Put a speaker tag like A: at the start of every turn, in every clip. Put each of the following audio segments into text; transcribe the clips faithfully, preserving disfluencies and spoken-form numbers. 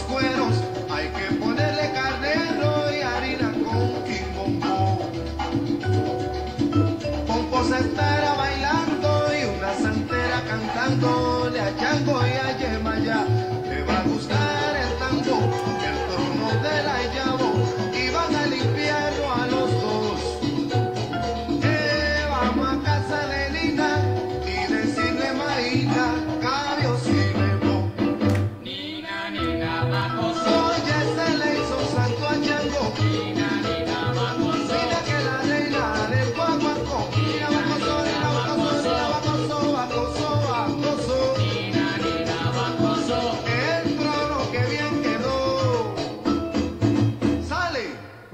A: cueros, hay que ponerle carnero y harina con quimbombo. Pompo se estará bailando y una santera cantándole a Chango y a Yemayá. Le va a gustar el tango, el trono de la Yabo, y van al infierno a los dos. Eh, vamos a casa de Lina y decirle Marina, Cabio si le vo.
B: Nina, Nina, bajoso.
A: Oye, se le hizo santo a Chango.
B: Nina, Nina, bajoso.
A: Mira que la reina del guaguancó. Mira, bacoso, mira, bacoso, mira, bacoso, bacoso, bacoso.
B: Nina, Nina, bajoso.
A: El trono que bien quedó. Sale.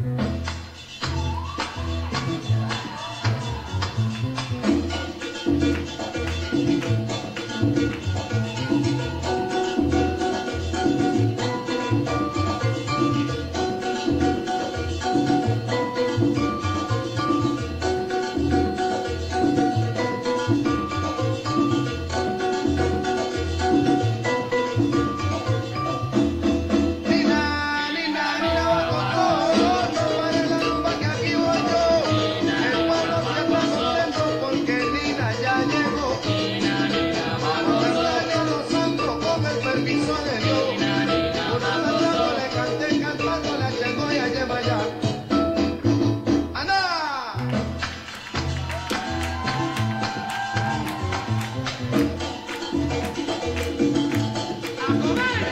A: Nina, Nina, Nina, bacoso. No pares la rumba que aquí voy yo. El pueblo siempre contento porque Nina ya llegó.
B: Nina, Nina,
A: Vamos a
B: bajoso.
A: cantarle a los santos con el permiso de Dios.
B: Nina, Nina,
A: Una vez
B: bajoso.
A: le canté cantando la Chango y a Yemayá. ¡Anda!
B: ¡A comer!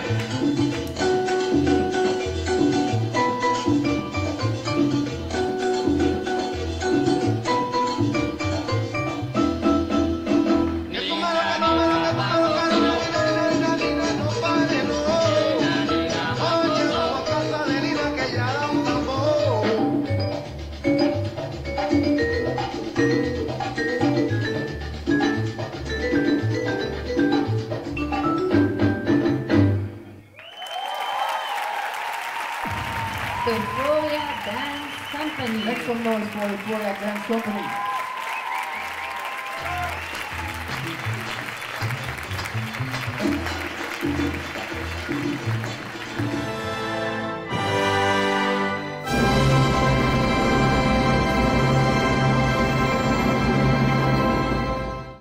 A: Que tú me lo, que tú me lo, que tú me lo, que Nina, Nina, Nina, no pare, no. Oye, vamos a casa de Nina que ya da un tambor.
C: The Roya Dance Company.
D: Make some noise for the Roya Dance Company.